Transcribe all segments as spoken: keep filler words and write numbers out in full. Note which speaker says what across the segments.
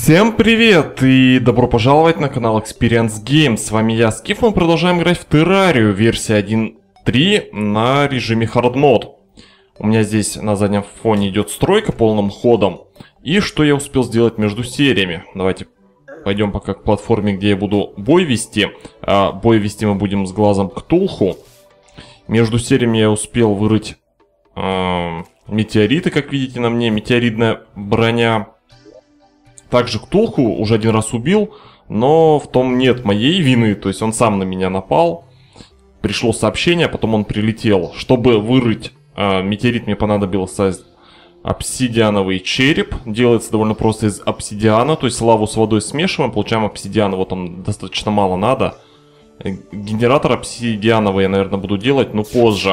Speaker 1: Всем привет и добро пожаловать на канал Experience Games. С вами я, Скиф, мы продолжаем играть в Террарию, версия один точка три на режиме Hard Mode. У меня здесь на заднем фоне идет стройка полным ходом. И что я успел сделать между сериями? Давайте пойдем пока к платформе, где я буду бой вести. А бой вести мы будем с глазом Ктулху. Между сериями я успел вырыть э, метеориты, как видите на мне, метеоритная броня. Также Ктулху уже один раз убил, но в том нет моей вины, то есть он сам на меня напал. Пришло сообщение, потом он прилетел. Чтобы вырыть э, метеорит, мне понадобился обсидиановый череп. Делается довольно просто из обсидиана, то есть лаву с водой смешиваем, получаем обсидиан, его там достаточно мало надо. Генератор обсидиановый я, наверное, буду делать, но позже.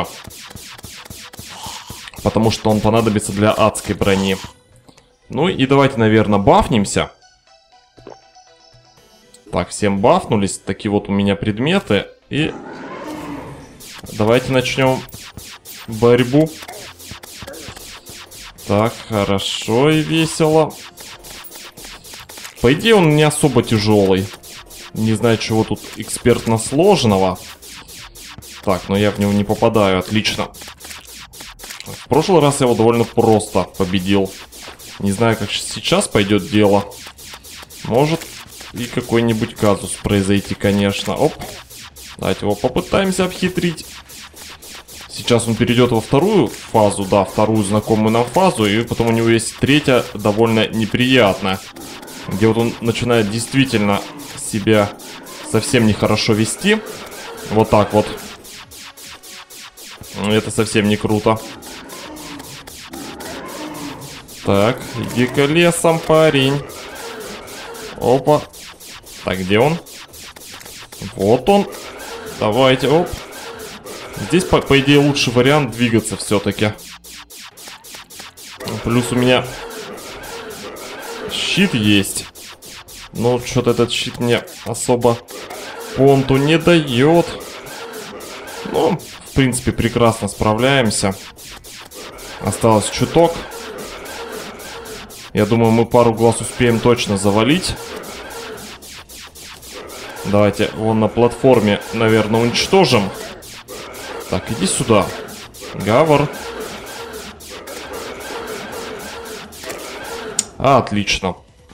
Speaker 1: Потому что он понадобится для адской брони. Ну и давайте, наверное, бафнемся. Так, всем бафнулись. Такие вот у меня предметы. И давайте начнем борьбу. Так, хорошо и весело. По идее, он не особо тяжелый. Не знаю, чего тут экспертно сложного. Так, но я в него не попадаю. Отлично. В прошлый раз я его довольно просто победил. Не знаю, как сейчас пойдет дело. Может и какой-нибудь казус произойти, конечно. Оп. Давайте его попытаемся обхитрить. Сейчас он перейдет во вторую фазу. Да, вторую знакомую нам фазу. И потом у него есть третья, довольно неприятная. Где вот он начинает действительно себя совсем нехорошо вести. Вот так вот. Это совсем не круто. Так, иди-ка лесом, парень. Опа. Так, где он? Вот он. Давайте, оп. Здесь, по, по идее, лучший вариант двигаться все-таки. Плюс у меня щит есть. Но что-то этот щит мне особо понту не дает. Ну, в принципе, прекрасно справляемся. Осталось чуток. Я думаю, мы пару глаз успеем точно завалить. Давайте вон на платформе, наверное, уничтожим. Так, иди сюда. Гавр. А, отлично.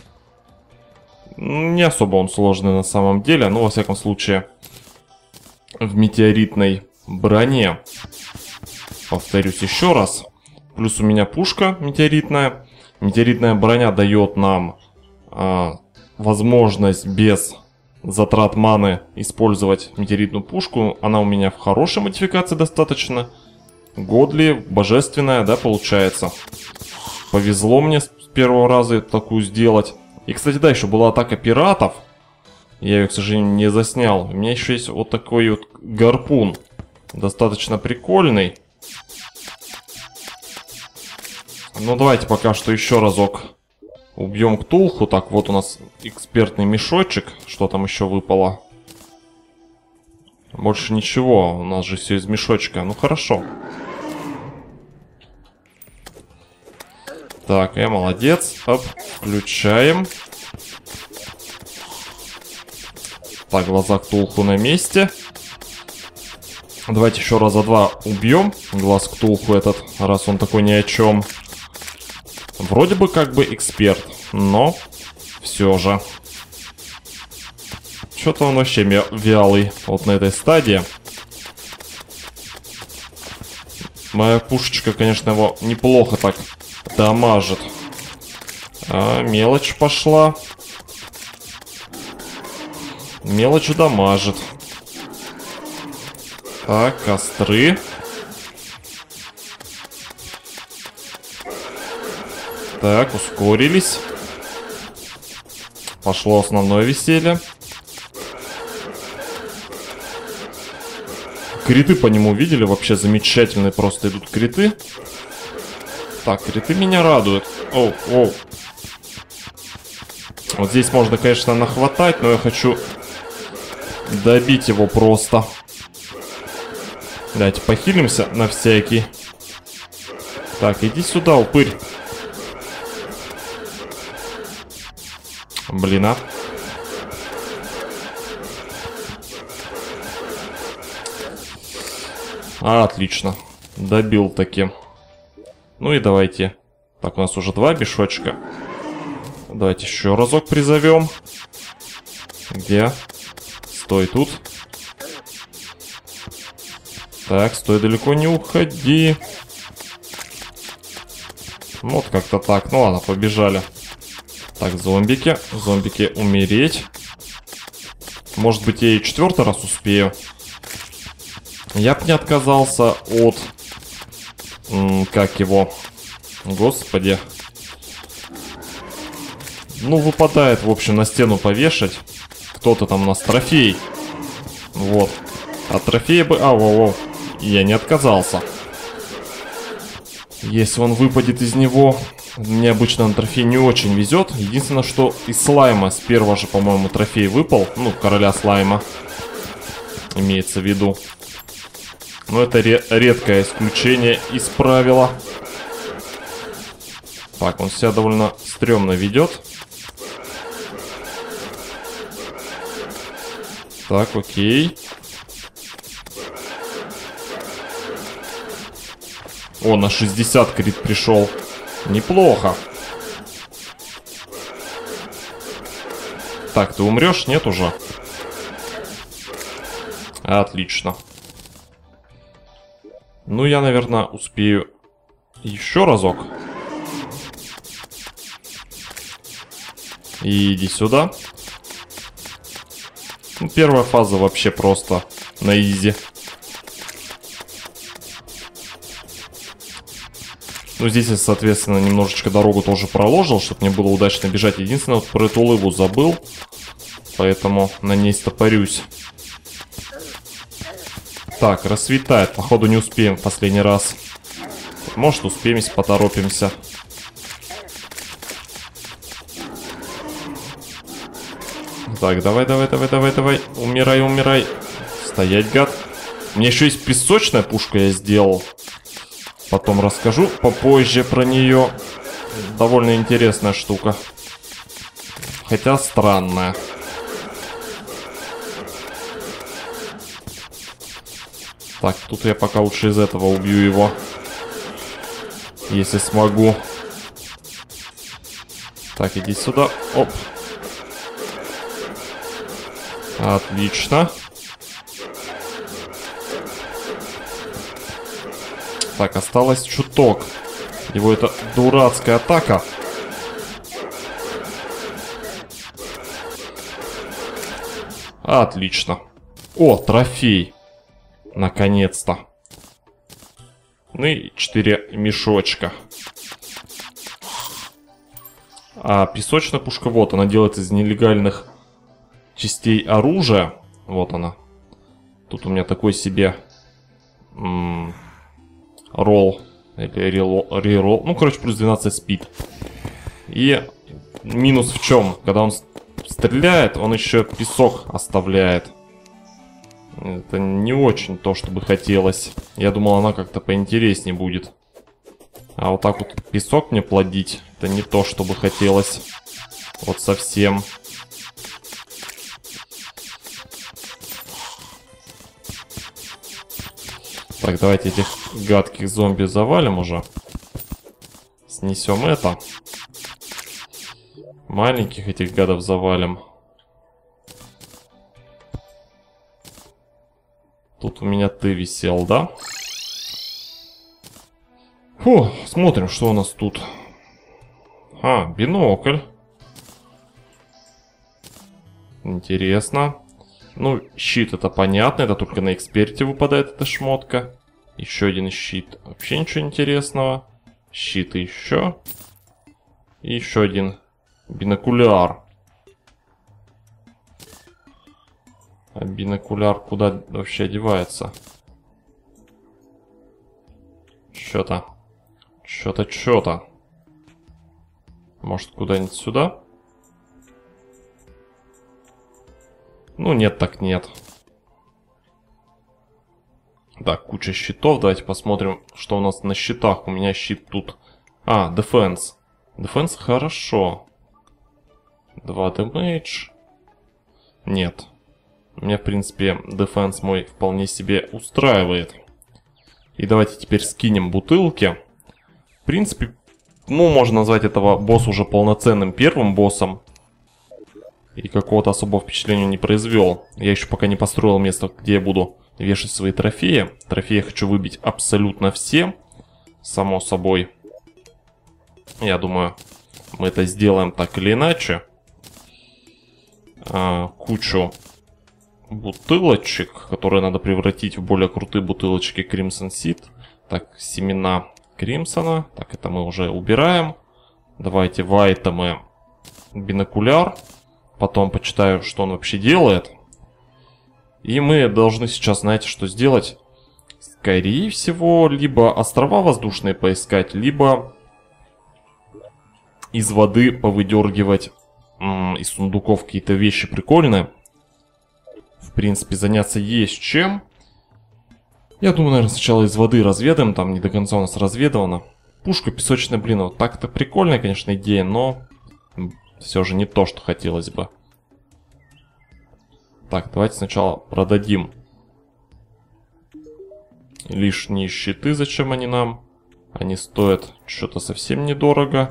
Speaker 1: Не особо он сложный на самом деле. Но, во всяком случае, в метеоритной броне. Повторюсь еще раз. Плюс у меня пушка метеоритная. Метеоритная броня дает нам э, возможность без затрат маны использовать метеоритную пушку. Она у меня в хорошей модификации достаточно. Годли, божественная, да, получается. Повезло мне с первого раза такую сделать. И, кстати, да, еще была атака пиратов. Я ее, к сожалению, не заснял. У меня еще есть вот такой вот гарпун. Достаточно прикольный. Ну, давайте пока что еще разок убьем Ктулху. Так, вот у нас экспертный мешочек. Что там еще выпало? Больше ничего. У нас же все из мешочка. Ну, хорошо. Так, я молодец. Оп, включаем. Так, глаза Ктулху на месте. Давайте еще раза два убьем глаз Ктулху этот, раз он такой ни о чем. Вроде бы как бы эксперт, но все же. Что-то он вообще вялый вот на этой стадии. Моя пушечка, конечно, его неплохо так дамажит. А, мелочь пошла. Мелочь дамажит. Так, костры. Так, ускорились. Пошло основное веселье. Криты по нему видели? Вообще замечательные просто идут криты. Так, криты меня радуют. Оу, оу. Вот здесь можно, конечно, нахватать, но я хочу добить его просто. Давайте похилимся на всякий. Так, иди сюда, упырь. Блин, а. А, отлично. Добил таки. Ну и давайте. Так, у нас уже два бешочка. Давайте еще разок призовем. Где? Стой тут. Так, стой, далеко не уходи. Вот как-то так. Ну ладно, побежали. Так, зомбики. Зомбики умереть. Может быть, я и четвертый раз успею. Я бы не отказался от... М, как его? Господи. Ну, выпадает, в общем, на стену повешать. Кто-то там у нас трофей. Вот. А трофея бы... А, воу-воу. Я не отказался. Если он выпадет из него... Мне обычно на трофей не очень везет. Единственное, что из слайма с первого же, по-моему, трофей выпал. Ну, короля слайма. Имеется в виду. Но это ре редкое исключение из правила. Так, он себя довольно стрёмно ведет. Так, окей. О, на шестьдесят крит пришел. Неплохо. Так, ты умрешь? Нет уже? Отлично. Ну, я, наверное, успею еще разок. И иди сюда. Ну, первая фаза вообще просто на изи. Ну, здесь я, соответственно, немножечко дорогу тоже проложил, чтобы мне было удачно бежать. Единственное, вот про эту лыву забыл. Поэтому на ней стопорюсь. Так, рассветает. Походу не успеем в последний раз. Может успеем, если поторопимся. Так, давай, давай, давай, давай, давай. Умирай, умирай. Стоять, гад. У меня еще есть песочная пушка, я сделал. Потом расскажу попозже про нее. Довольно интересная штука. Хотя странная. Так, тут я пока лучше из этого убью его. Если смогу. Так, иди сюда. Оп. Отлично. Так, осталось чуток. Его это дурацкая атака. Отлично. О, трофей. Наконец-то. Ну и четыре мешочка. А песочная пушка, вот, она делает из нелегальных частей оружия. Вот она. Тут у меня такой себе м-м, ролл. Или реролл. Ну, короче, плюс двенадцать спид. И минус в чем? Когда он стреляет, он еще песок оставляет. Это не очень то, что бы хотелось. Я думал, она как-то поинтереснее будет. А вот так вот песок мне плодить, это не то, что бы хотелось. Вот совсем. Так, давайте этих гадких зомби завалим уже. Снесем это. Маленьких этих гадов завалим. Тут у меня ты висел, да? Фу, смотрим, что у нас тут. А, бинокль. Интересно. Ну, щит это понятно, это только на эксперте выпадает эта шмотка. Еще один щит. Вообще ничего интересного. Щит еще. И еще один бинокуляр. А бинокуляр куда вообще одевается? Что-то. Что-то, что-то. Может, куда-нибудь сюда? Ну, нет, так нет. Так, куча щитов. Давайте посмотрим, что у нас на щитах. У меня щит тут... А, Defense. Defense хорошо. два дэмэдж. Нет. Меня, в принципе, дефенс мой вполне себе устраивает. И давайте теперь скинем бутылки. В принципе, ну, можно назвать этого босса уже полноценным первым боссом. И какого-то особого впечатления не произвел. Я еще пока не построил место, где я буду вешать свои трофеи. Трофеи я хочу выбить абсолютно все. Само собой. Я думаю, мы это сделаем так или иначе. А, кучу бутылочек, которые надо превратить в более крутые бутылочки Crimson Seed. Так, семена Кримсона. Так, это мы уже убираем. Давайте в айтемы бинокуляр. Потом почитаю, что он вообще делает. И мы должны сейчас, знаете, что сделать? Скорее всего, либо острова воздушные поискать, либо из воды повыдергивать м, из сундуков какие-то вещи прикольные. В принципе, заняться есть чем. Я думаю, наверное, сначала из воды разведаем. Там не до конца у нас разведано. Пушка песочная, блин, вот так-то прикольная, конечно, идея, но все же не то, что хотелось бы. Так, давайте сначала продадим лишние щиты. Зачем они нам? Они стоят что-то совсем недорого.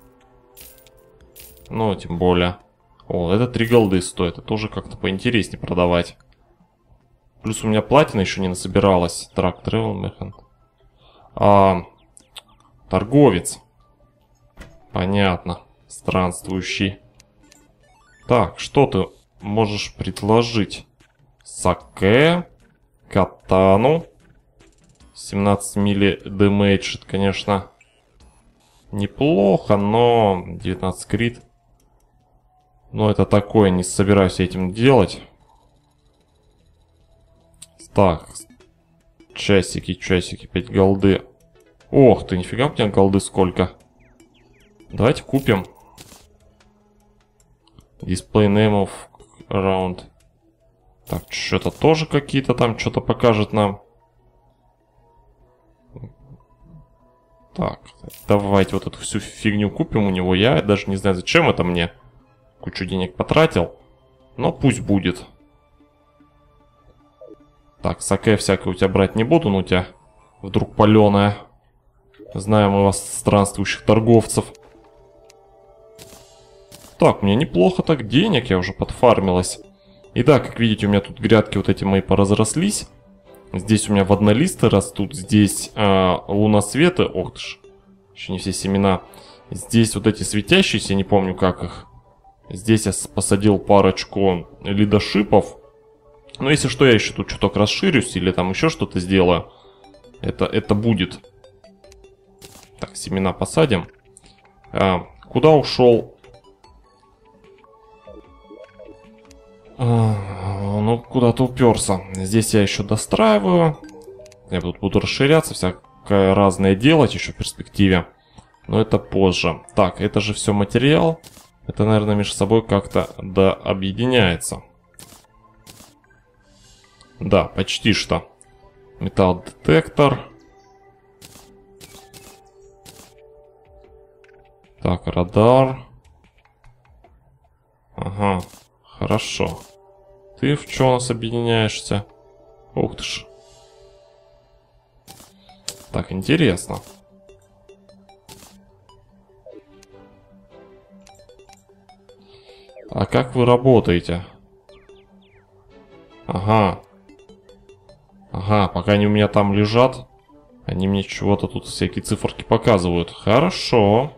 Speaker 1: Ну, тем более. О, это три голды стоит. Это тоже как-то поинтереснее продавать. Плюс у меня платина еще не насобиралась. Трак, Travel Merchant. А, торговец. Понятно. Странствующий. Так, что ты можешь предложить? Саке. Катану. семнадцать милли дэмэдж. Это, конечно, неплохо, но девятнадцать крит. Но это такое, не собираюсь этим делать. Так. Часики, часики, пять голды. Ох ты, нифига у меня голды сколько. Давайте купим. Display name of round. Так, что-то тоже какие-то там, что-то покажет нам. Так, давайте вот эту всю фигню купим у него. Я даже не знаю, зачем это мне. Кучу денег потратил. Но пусть будет. Так, саке всякое у тебя брать не буду, но у тебя вдруг паленая. Знаем мы вас, странствующих торговцев. Так, мне неплохо так денег, я уже подфармилась. И да, как видите, у меня тут грядки вот эти мои поразрослись. Здесь у меня воднолисты растут, здесь э, луносветы. Ох ты ж, еще не все семена. Здесь вот эти светящиеся, не помню как их. Здесь я посадил парочку лидошипов. Но если что, я еще тут чуток расширюсь или там еще что-то сделаю. Это, это будет. Так, семена посадим. А, куда ушел? А, ну, куда-то уперся. Здесь я еще достраиваю. Я тут буду расширяться, всякое разное делать еще в перспективе. Но это позже. Так, это же все материал. Это, наверное, между собой как-то да объединяется. Да, почти что. Металл-детектор. Так, радар. Ага, хорошо. Ты в чем у нас объединяешься? Ух ты ж. Так, интересно. А как вы работаете? Ага. Ага, пока они у меня там лежат, они мне чего-то тут всякие циферки показывают. Хорошо.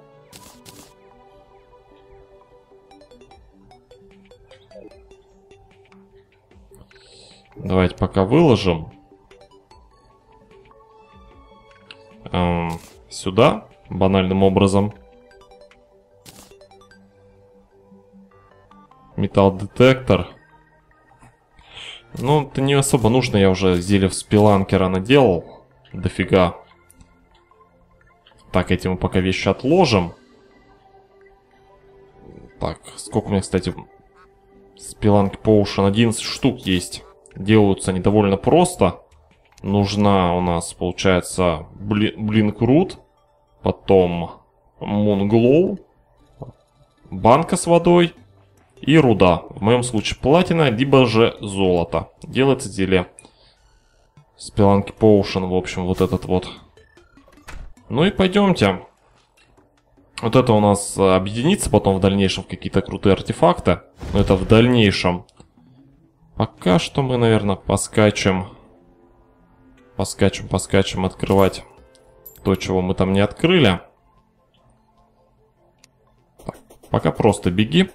Speaker 1: Давайте пока выложим. Эм, сюда, банальным образом. Металл-детектор. Ну, это не особо нужно, я уже зелье в спиланкера наделал. Дофига. Так, эти мы пока вещи отложим. Так, сколько у меня, кстати, спиланки Potion? одиннадцать штук есть. Делаются они довольно просто. Нужна у нас, получается, Блинк-Рут. Потом Мунглоу. Банка с водой. и руда. В моем случае платина, либо же золото. Делается зелье Спеланки Поушен, в общем, вот этот вот. Ну и пойдемте. Вот это у нас объединится потом в дальнейшем в какие-то крутые артефакты. Но это в дальнейшем. Пока что мы, наверное, поскачем. Поскачем, поскачем открывать то, чего мы там не открыли. Так, пока просто беги.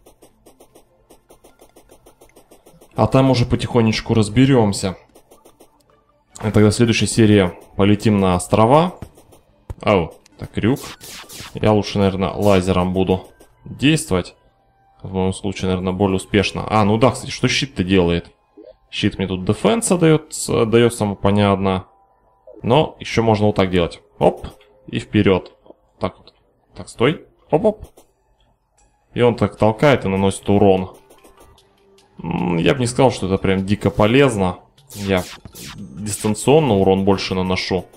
Speaker 1: А там уже потихонечку разберемся. И тогда в следующей серии полетим на острова. Ау, так, крюк. Я лучше, наверное, лазером буду действовать. В моем случае, наверное, более успешно. А, ну да, кстати, что щит-то делает? Щит мне тут дефенса дает, дает само понятно. Но еще можно вот так делать. Оп, и вперед. Так вот. Так, стой. Оп-оп. И он так толкает и наносит урон. Я бы не сказал, что это прям дико полезно. Я дистанционно урон больше наношу.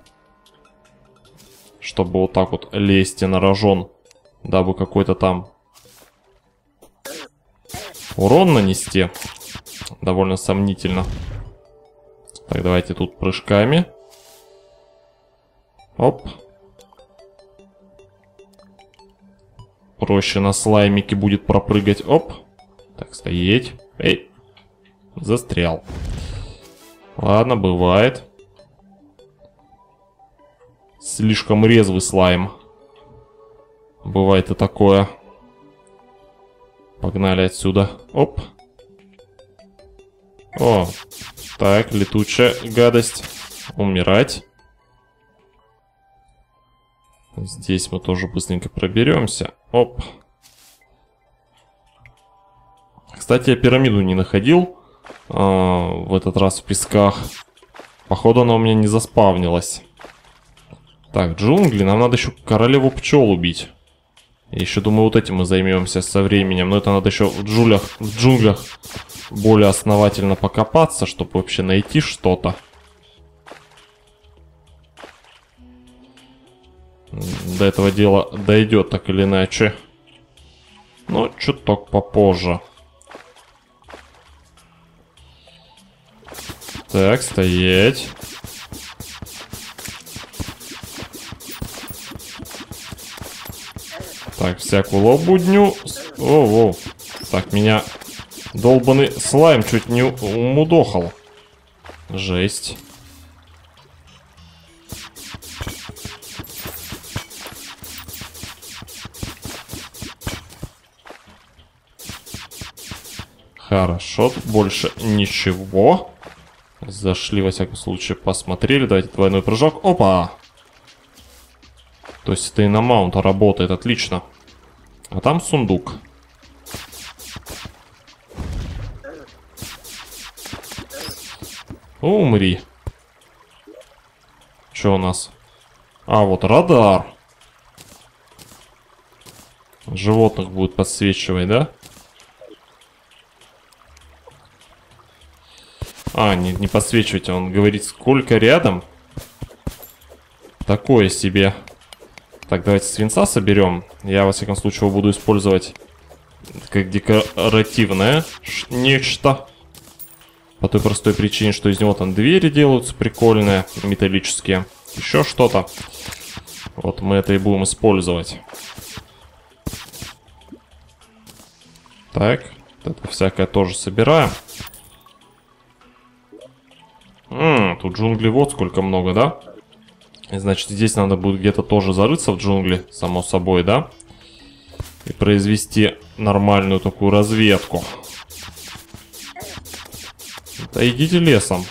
Speaker 1: Чтобы вот так вот лезть на рожон. Дабы какой-то там урон нанести. Довольно сомнительно. Так, давайте тут прыжками. Оп. Проще на слаймике будет пропрыгать. Оп. Так, стоять. Эй. Застрял. Ладно, бывает. Слишком резвый слайм. Бывает и такое. Погнали отсюда. Оп. О. Так, летучая гадость. Умирать. Здесь мы тоже быстренько проберемся. Оп. Кстати, я пирамиду не находил а, в этот раз в песках. Походу, она у меня не заспавнилась. Так, джунгли. Нам надо еще королеву пчел убить. Я еще думаю, вот этим мы займемся со временем. Но это надо еще в джунглях, в джунглях более основательно покопаться, чтобы вообще найти что-то. До этого дела дойдет так или иначе. Но чуток попозже. Так, стоять. Так, всякую лобудню. О-о. Так, меня долбанный слайм чуть не умудохал. Жесть. Хорошо, тут больше ничего. Зашли, во всяком случае, посмотрели. Давайте двойной прыжок. Опа! То есть это и на маунта работает, отлично. А там сундук. Умри. Что у нас? А, вот радар. Животных будет подсвечивать, да? А, не, не подсвечивайте, он говорит, сколько рядом. Такое себе. Так, давайте свинца соберем. Я, во всяком случае, его буду использовать как декоративное нечто. По той простой причине, что из него там двери делаются прикольные, металлические. Еще что-то. Вот мы это и будем использовать. Так, это всякое тоже собираем. М-м, тут джунглей вот сколько много, да? И, значит, здесь надо будет где-то тоже зарыться в джунгли, само собой, да? И произвести нормальную такую разведку. Да идите лесом.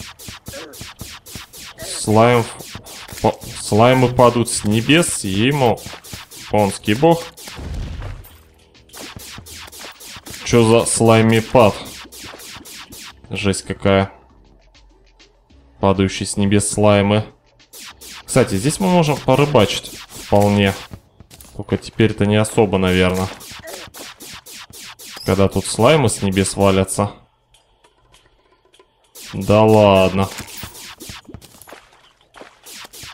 Speaker 1: Слайм... По... Слаймы падают с небес, ему... Понский бог. Чё за слаймипад? Жесть какая. Падающие с небес слаймы. Кстати, здесь мы можем порыбачить вполне. Только теперь-то не особо, наверное. Когда тут слаймы с небес валятся. Да ладно.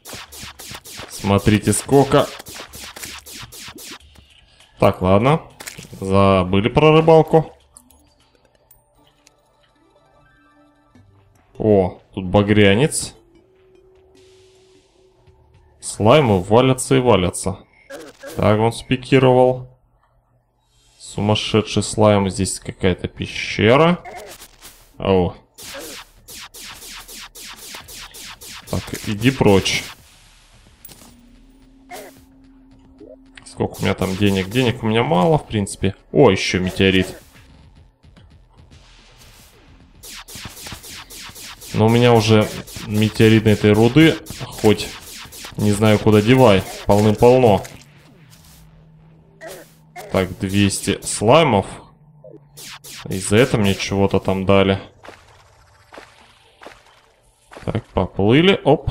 Speaker 1: Смотрите, сколько. Так, ладно. Забыли про рыбалку. О, тут багрянец. Слаймы валятся и валятся. Так, он спикировал. Сумасшедший слайм. Здесь какая-то пещера. О. Так, иди прочь. Сколько у меня там денег? Денег у меня мало, в принципе. О, еще метеорит. Но у меня уже метеоритной этой руды, хоть не знаю куда девай, полным-полно. Так, двести слаймов. И за это мне чего-то там дали. Так, поплыли. Оп.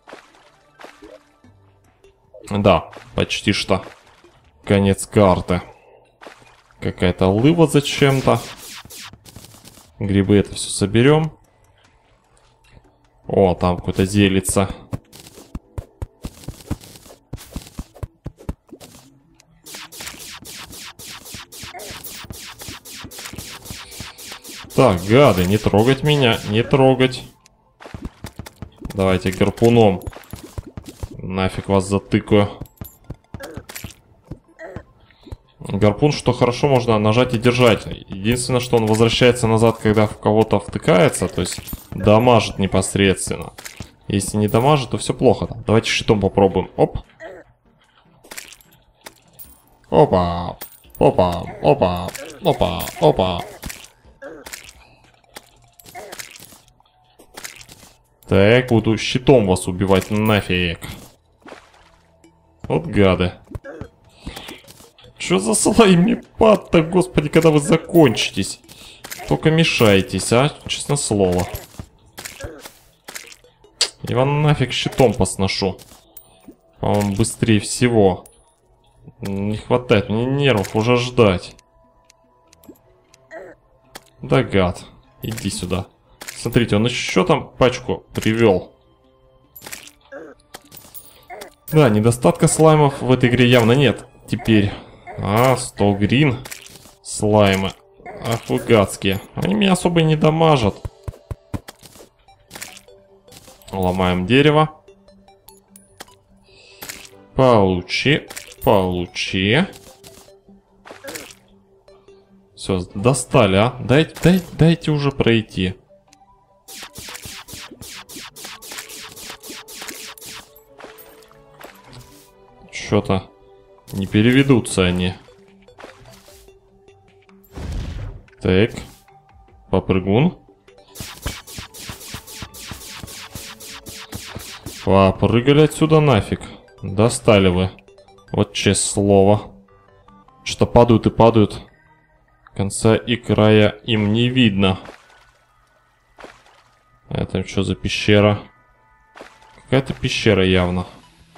Speaker 1: Да, почти что. Конец карты. Какая-то лыва зачем-то. Грибы это все соберем. О, там какой-то зелится. Так, гады, не трогать меня, не трогать. Давайте гарпуном. Нафиг вас затыкаю. Гарпун, что хорошо, можно нажать и держать. Единственное, что он возвращается назад, когда в кого-то втыкается, то есть дамажит непосредственно. Если не дамажит, то все плохо. Давайте щитом попробуем. Оп. Опа. Опа. Опа. Опа. Опа. Так, буду щитом вас убивать нафиг. Вот гады. Что за слаймипад-то, господи, когда вы закончитесь? Только мешаетесь, а? Честно слово. Я вам нафиг щитом посношу. По-моему, быстрее всего. Не хватает мне нервов уже ждать. Да гад. Иди сюда. Смотрите, он еще там пачку привел. Да, недостатка слаймов в этой игре явно нет. Теперь... А, сто грин. Слаймы. Ах вы гадские. Они меня особо и не дамажат. Ломаем дерево. Получи. Получи. Все, достали, а? Дайте, дайте, дайте уже пройти. Что-то не переведутся они. Так. Попрыгун. Попрыгали отсюда нафиг. Достали вы. Вот честное слово. Что-то падают и падают. Конца и края им не видно. Это что за пещера? Какая-то пещера явно.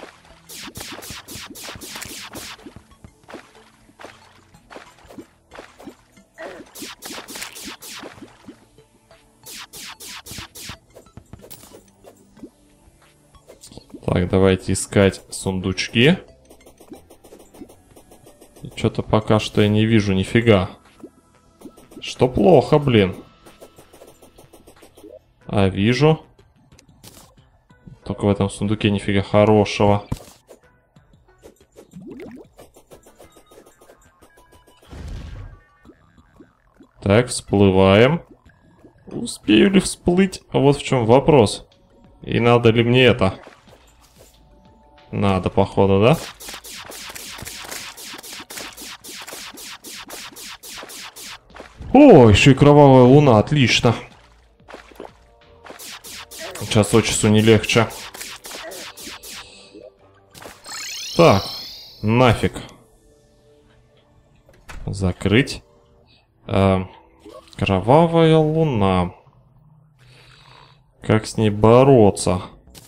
Speaker 1: Так, давайте искать сундучки. Что-то пока что я не вижу нифига. Что плохо, блин. А вижу. Только в этом сундуке нифига хорошего. Так, всплываем. Успею ли всплыть? А вот в чем вопрос. И надо ли мне это? Надо, походу, да? О, еще и кровавая луна, отлично. Час от часу не легче. Так, нафиг. Закрыть. Э, кровавая луна. Как с ней бороться?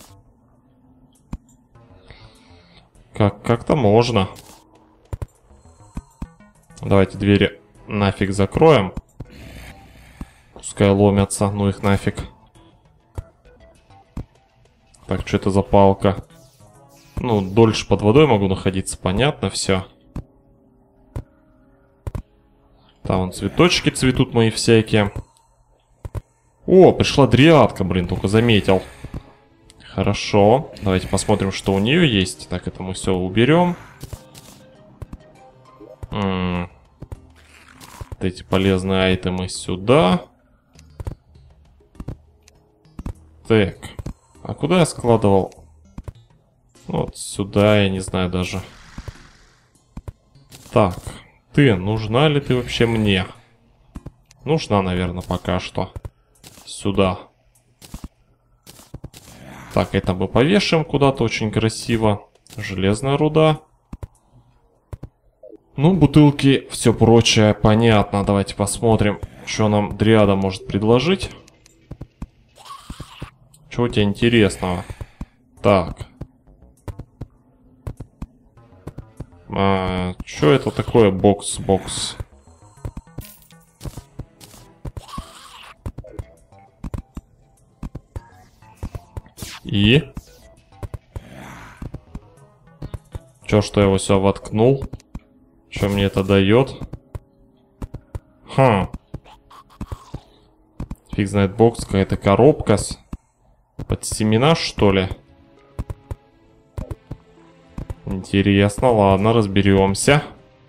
Speaker 1: Как, как-то можно. Давайте двери нафиг закроем. Пускай ломятся, ну их нафиг. Так, что это за палка? Ну, дольше под водой могу находиться, понятно все. Там вон цветочки цветут мои всякие. О, пришла дриадка, блин, только заметил. Хорошо. Давайте посмотрим, что у нее есть. Так, это мы все уберем. М-м. Вот эти полезные айтемы сюда. Так. А куда я складывал? Вот сюда, я не знаю даже. Так. Ты, нужна ли ты вообще мне? Нужна, наверное, пока что. Сюда. Так, это мы повешаем куда-то очень красиво. Железная руда. Ну, бутылки, все прочее, понятно. Давайте посмотрим, что нам дриада может предложить. Что у тебя интересного? Так. А, что это такое? Бокс-бокс. И? Чё, что я его сюда воткнул? Что мне это дает? Хм. Фиг знает, бокс, какая-то коробка с... под семена, что ли? Интересно, ладно, разберемся.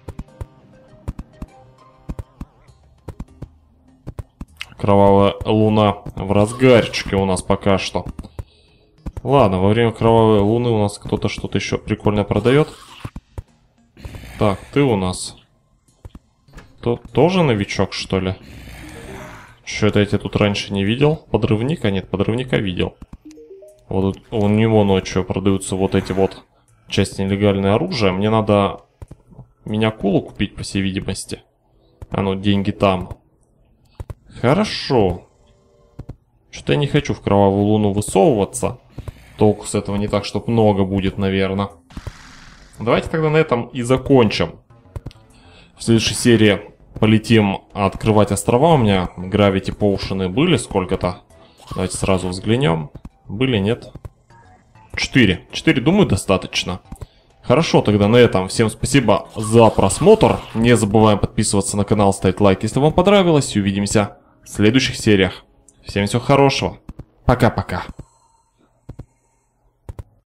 Speaker 1: Кровавая луна в разгарчике у нас пока что. Ладно, во время кровавой луны у нас кто-то что-то еще прикольное продает. Так, ты у нас То, тоже новичок, что ли? Что это я тебя тут раньше не видел? Подрывника? Нет, подрывника видел. Вот у него ночью продаются вот эти вот части нелегальное оружие. Мне надо минякулу купить, по всей видимости. А ну, деньги там. Хорошо. Что-то я не хочу в кровавую луну высовываться. Толку с этого не так, чтобы много будет, наверное. Давайте тогда на этом и закончим. В следующей серии полетим открывать острова. У меня Gravity Potion были сколько-то. Давайте сразу взглянем. Были, нет? Четыре. Четыре, думаю, достаточно. Хорошо, тогда на этом. Всем спасибо за просмотр. Не забываем подписываться на канал, ставить лайк, если вам понравилось. И увидимся в следующих сериях. Всем всего хорошего. Пока-пока.